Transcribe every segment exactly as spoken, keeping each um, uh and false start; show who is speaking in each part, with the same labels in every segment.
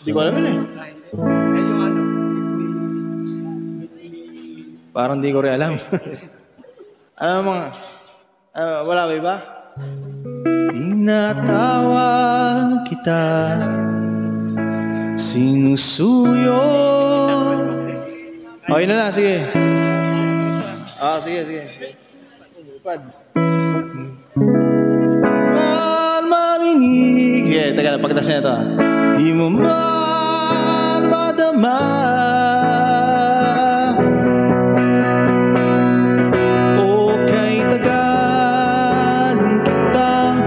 Speaker 1: Hindi ko alam yun eh. Parang di ko rin alam. Ano mga... Uh, wala ba iba? Tinatawag kita, sinusuyo. Okay na lang, sige. Ah, sige, sige. Upad. Man marinig. Sige, taga na, pagkas niya ito. Di mo man madama. O kay tagal kitang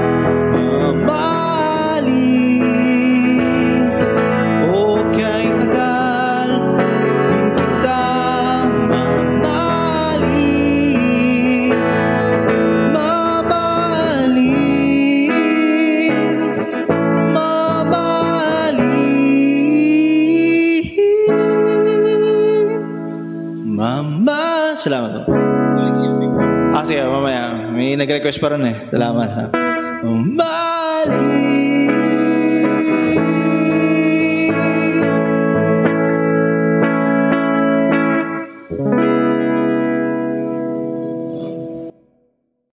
Speaker 1: mamahalin. O kay tagal din kitang mamahalin. Mamahalin. Mamahalin. Mama. Salamat po. Ah, sige, mamaya. May nag-request pa rin eh. Salamat. Mamahalin.